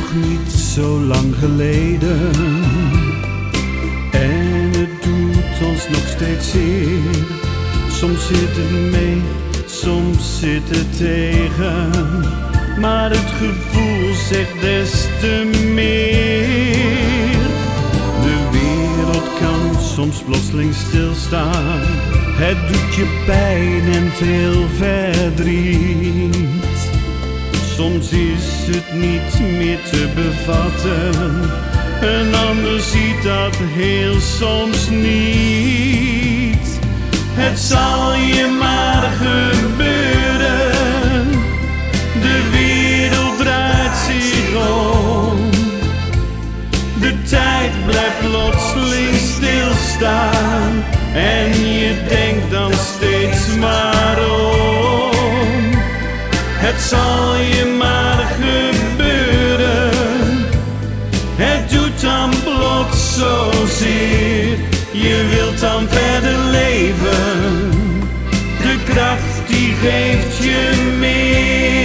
nog niet zo lang geleden. En het doet ons nog steeds zeer. Soms zit het mee, soms zit het tegen. Maar het gevoel zegt des te meer. De wereld kan soms plotseling stilstaan. Het doet je pijn en veel verdriet. Soms is het niet meer te bevatten. Een ander ziet dat heel soms niet. Het zal je maar gebeuren. De wereld draait zich om. De tijd blijft plotseling stilstaan. En je denkt dan steeds maar om. Het zal je maar gebeuren. Het doet dan plots zozeer. Je wilt dan verder leven. De kracht die geeft je meer.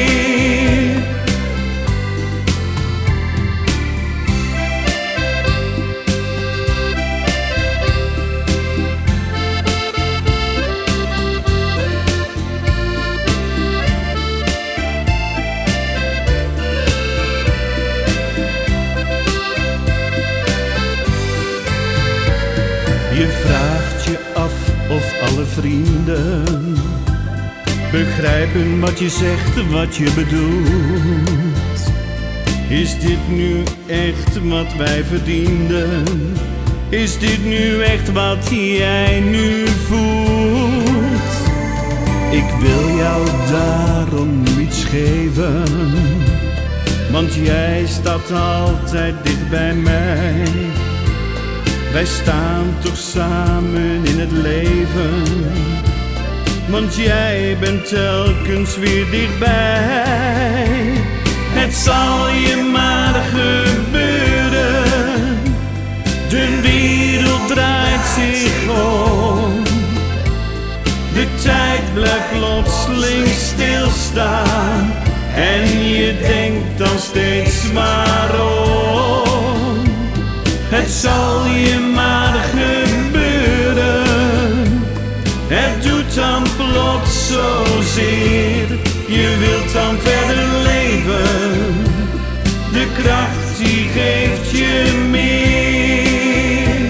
Je vraagt je af of alle vrienden begrijpen wat je zegt, wat je bedoelt. Is dit nu echt wat wij verdienden? Is dit nu echt wat jij nu voelt? Ik wil jou daarom iets geven, want jij staat altijd dicht bij mij. Wij staan toch samen in het leven, want jij bent telkens weer dichtbij. Het zal je maar gebeuren. De wereld draait zich om. De tijd blijft plotseling stilstaan. En je denkt dan steeds maar om. Het zal je maar gebeuren. Het doet dan plots zozeer. Je wilt dan verder leven. De kracht die geeft je meer.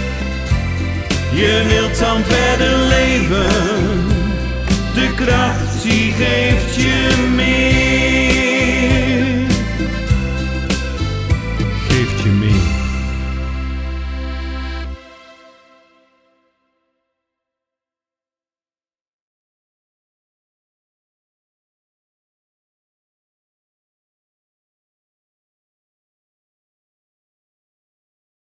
Je wilt dan verder leven. De kracht die geeft je meer.